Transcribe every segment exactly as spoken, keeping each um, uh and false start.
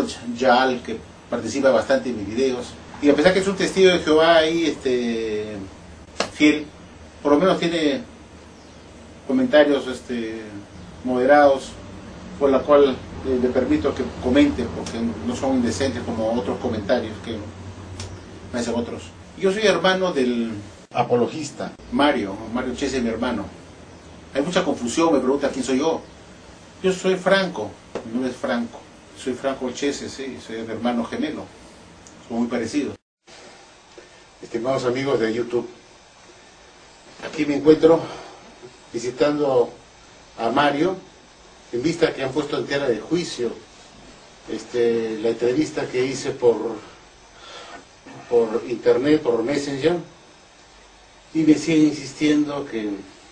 Yal, que participa bastante en mis videos. Y a pesar que es un testigo de Jehová ahí, este, fiel, por lo menos tiene comentarios este, moderados, por la cual eh, le permito que comente, porque no son indecentes como otros comentarios que me hacen otros. Yo soy hermano del apologista, Mario, Mario Chese es mi hermano. Hay mucha confusión, me pregunta quién soy yo. Yo soy Franco, mi nombre es Franco. Soy Franco Chese, sí, soy el hermano gemelo. Somos muy parecidos. Estimados amigos de YouTube, aquí me encuentro visitando a Mario, en vista que han puesto en tela de juicio este, la entrevista que hice por, por internet, por Messenger, y me siguen insistiendo que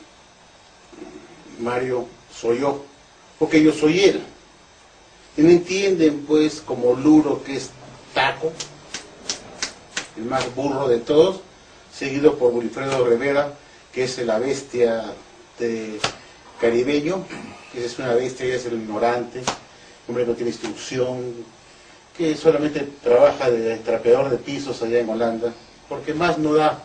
Mario soy yo, porque yo soy él. Y no entienden pues como Luro, que es Taco, el más burro de todos, seguido por Wilfredo Rivera, que es la bestia de caribeño, que es una bestia, que es el ignorante, hombre que no tiene instrucción, que solamente trabaja de trapeador de pisos allá en Holanda, porque más no da.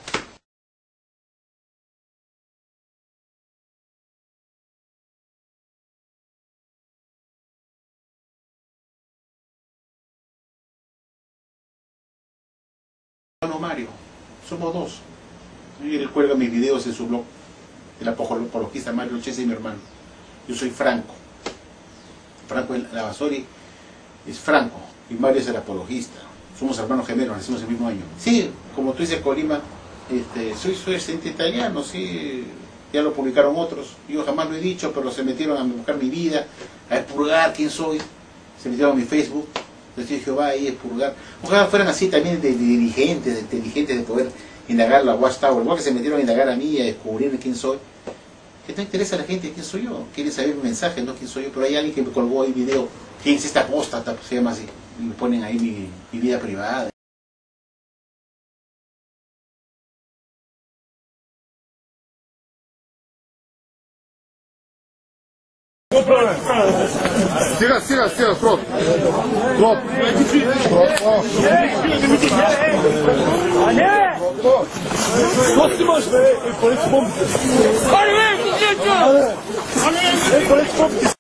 Hermano Mario, somos dos. Y él cuelga mis videos en su blog, el apologista Mario Chese y mi hermano. Yo soy Franco. Franco Lavasori es Franco y Mario es el apologista. Somos hermanos gemelos, nacimos el mismo año. Sí, como tú dices, Colima, este, soy, soy ascendente italiano, sí, ya lo publicaron otros. Yo jamás lo he dicho, pero se metieron a buscar mi vida, a expurgar quién soy. Se metieron a mi Facebook. Entonces Jehová ahí expurgar. Ojalá fueran así también de, de dirigentes, de inteligentes, de poder indagar la Watchtower. Igual que se metieron a indagar a mí y a descubrir quién soy. Que no interesa a la gente quién soy yo. Quieren saber mi mensaje, no quién soy yo. Pero hay alguien que me colgó ahí video. ¿Quién es esta apóstata? Se llama así. Y me ponen ahí mi, mi vida privada. Siga, siga, siga, pronto. Pronto. Pronto.